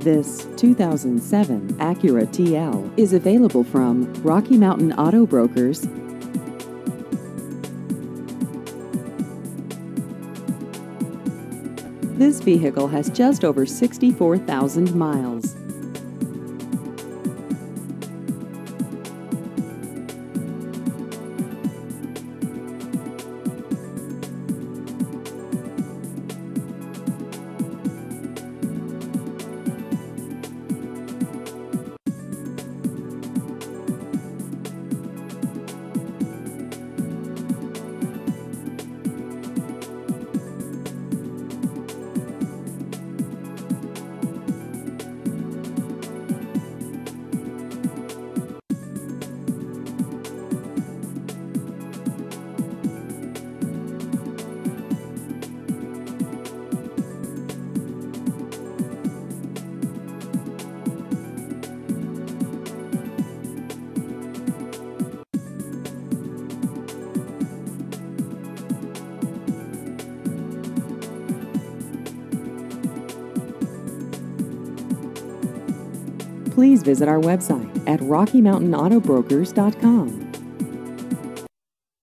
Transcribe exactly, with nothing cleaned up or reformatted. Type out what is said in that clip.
This two thousand seven Acura T L is available from Rocky Mountain Auto Brokers. This vehicle has just over sixty-four thousand miles. Please visit our website at rocky mountain auto brokers dot com.